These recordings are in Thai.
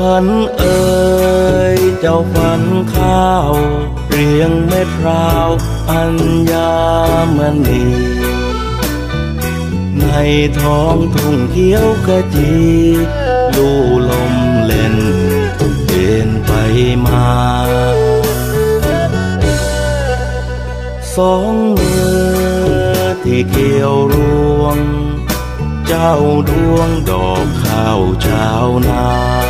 ฝันเอ่ยเจ้าฝันข้าวเรียงเม็ดพร้าวอัญมณีในท้องทุ่งเขียวขจีลู่ลมเล่นเดินไปมาสองมือที่เกี่ยวรวงเจ้าดวงดอกข้าวชาวนา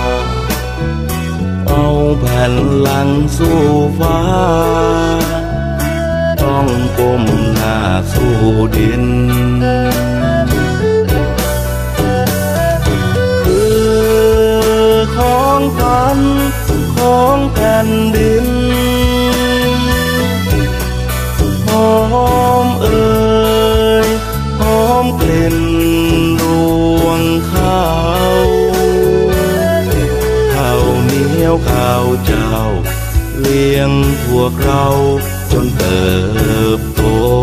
เอาแผ่นหลังสู่ฟ้าต้องก้มหน้าสู่ดินคือของฝันของแผ่นดินหอมเอ่ยหอมกลิ่นรวงข้าวข้าวเหนียวข้าวเจ้าเลี้ยงพวกเราจนเติบโต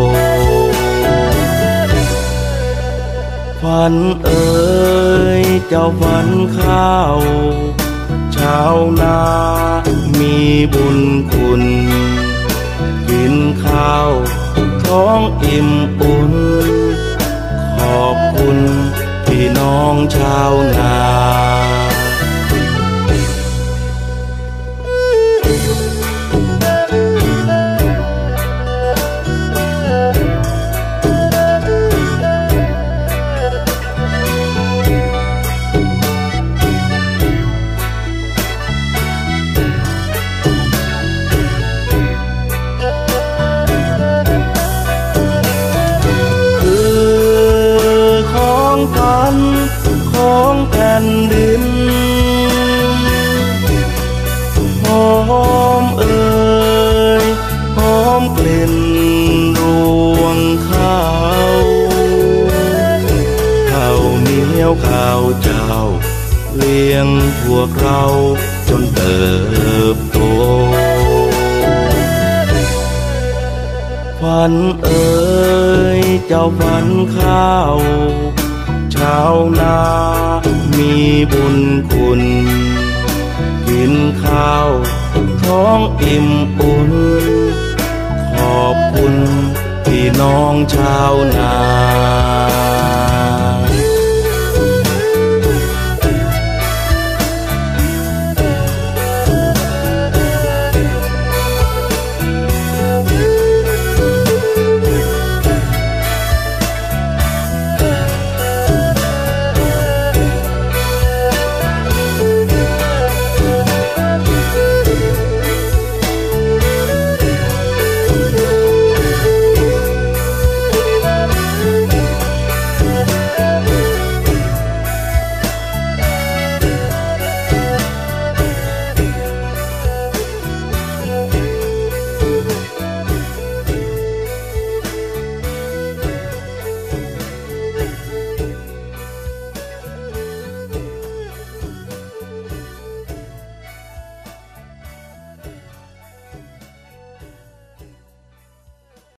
ฝันเอ่ยเจ้าฝันข้าวชาวนามีบุญคุณกินข้าวท้องอิ่มอุ่นขอบคุณพี่น้องชาวนาของแผ่นดินหอมเอ่ยหอมกลิ่นรวงข้าวข้าวเหนียวข้าวเจ้าเลี้ยงพวกเราจนเติบโตฝันเอ่ยเจ้าฝันข้าวชาวนามีบุญคุณกินข้าวท้องอิ่มอุ่นขอบคุณพี่น้องชาวนา